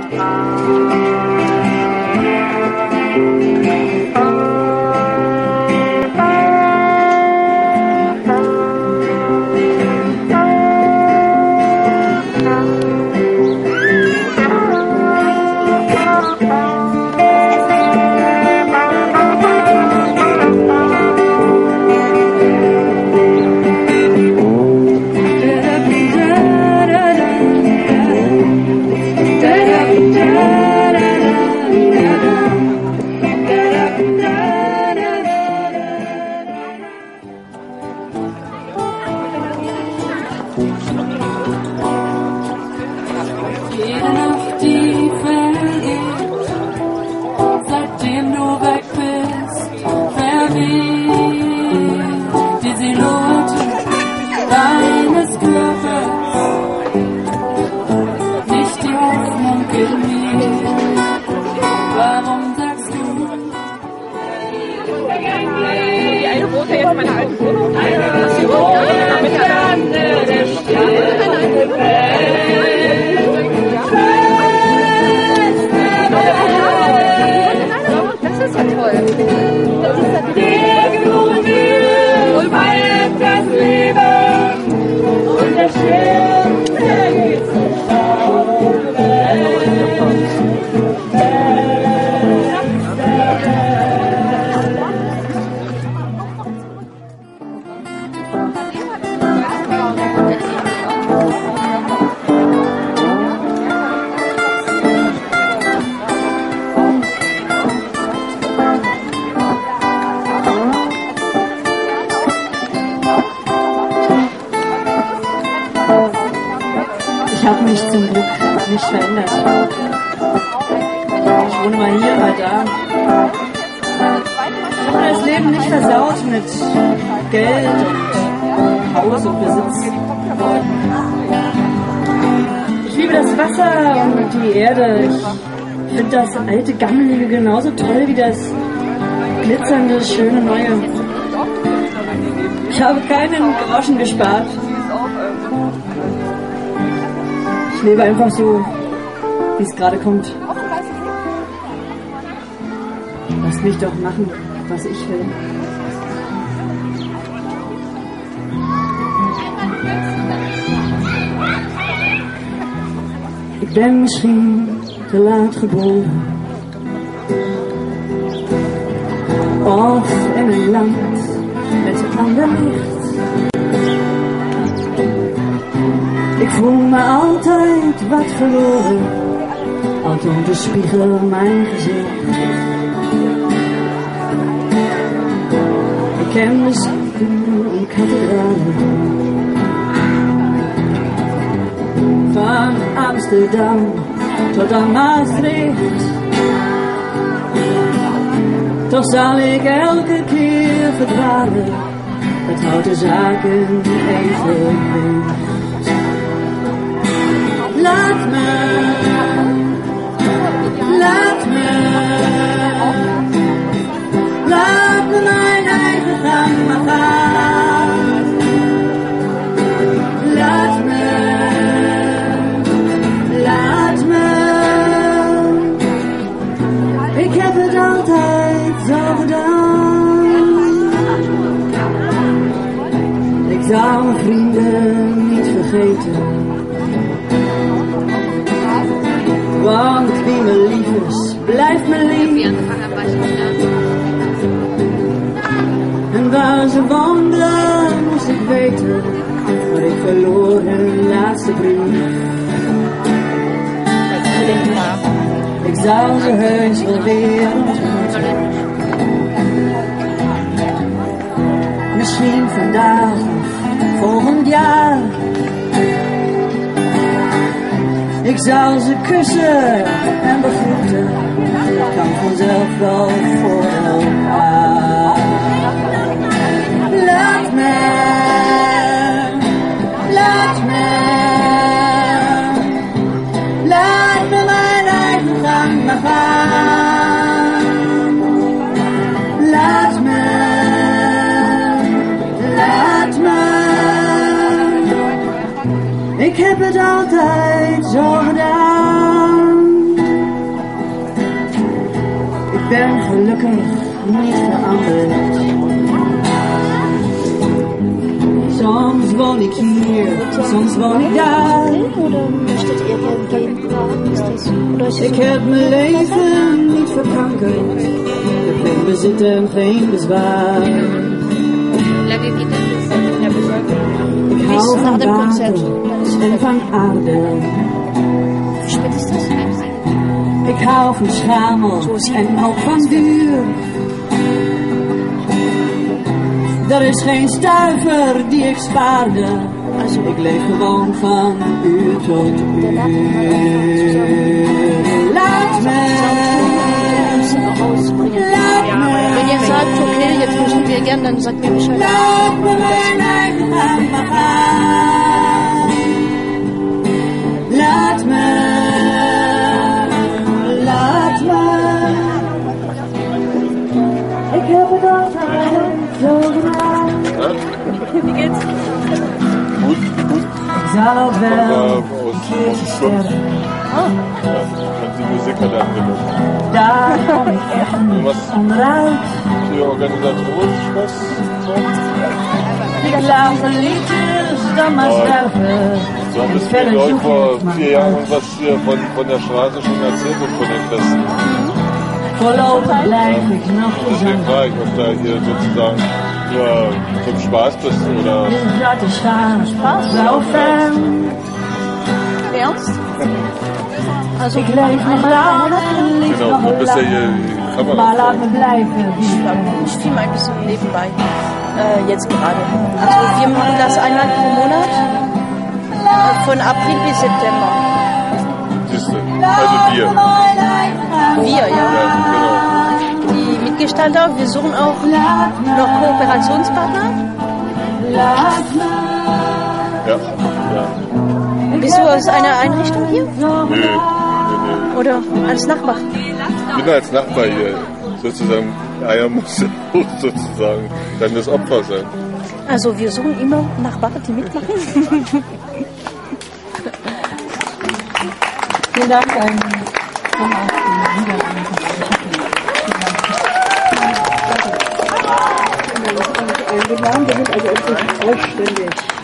Ich habe mich zum Glück nicht verändert. Ich wohne mal hier, mal da. Ich habe das Leben nicht versaut mit Geld und Haus und Besitz. Ich liebe das Wasser und die Erde. Ich finde das alte Gammelige genauso toll wie das glitzernde, schöne Neue. Ich habe keinen Groschen gespart. Ich lebe einfach so, wie es gerade kommt. Lass mich doch machen, was ich will. Ik ben misschien te laat geboren, of in een land met ander licht. Ik voel me altijd wat verloren, al toont de spiegel mijn gezicht. Ik ken de steden en kathedralen, van Amsterdam tot aan Maastricht. Toch zal ik elke keer verdwalen, het houdt de zaken evenwicht. Laat me mijn eigen gang maar gaan. Laat me. Ik heb het altijd zo gedaan. Ik zou mijn vrienden niet vergeten, want wie me lief is, blijft me lief. En waar ze woonden moest ik weten, maar ik verloor hun laatste brief. Ik zou ze heus wel weer ontmoeten, misschien vandaag of volgend jaar. Ik zou ze kussen en begroeten, ik kan vanzelf wel voor elkaar. Laat me mijn eigen gang maar gaan. Laat me. Ik heb het altijd zo gedaan. gelukkig niet veranderd. Soms woon ik hier, soms woon ik daar. Oder möchtet ihr gern gehen? Ist das, oder ist Ik heb mijn leven niet verkankerd. Ik ben bezit en geen bezwaar. Lange geht das in der Bevölkerung? Ik Bis hou nach van dem Konzert. water en van aarde. Wie spät ist das? Ik hou van schamel en ook van vuur. Er is geen stuiver die ik spaarde. Ik leef gewoon van uur tot uur. Laat me, Wenn ihr sagt, okay, jetzt möchten wir gern, dann sagt mir Bescheid. laat me mijn eigen gang maar gaan. Laat me, laat me. Ik heb het altijd zo gedaan. Wie geht's? Gut, gut. Ik zal wel een keertje Aus sterven. und die Musik hat angenommen. Daar kom ik echt niet onderuit. Für organisatorisch was? Ik laat de liedjes dan maar sterven. So haben es mir, glaube ich, vor 4 Jahren was hier von der Straße schon erzählt und von den Festen. Voorlopig blijf ik nog Deswegen gezond. frage ich, ob da hier sozusagen nur zum Spaß bist oder. Dit laten staan. Zo fijn. Ernst? Also, Ik leef nog lang en lief Genau, nog du bist ja lang. hier die Maar Kamera. laat me blijven. ich filme ein bisschen nebenbei. Jetzt gerade. Also, wir machen das einmal pro Monat. Von April bis September. Siehst du? Also wir. Wir, ja. Ja, genau. Die Mitgestalter, wir suchen auch noch Kooperationspartner. Ja, ja. Bist du aus einer Einrichtung hier? Nee. Oder als Nachbar? Ich bin als Nachbar hier. Sozusagen, Eier muss sozusagen dann das Opfer sein. Also wir suchen immer Nachbarn, die mitmachen. Vielen Dank an auch die Niederlande. Eingeladen, wir sind also endlich vollständig.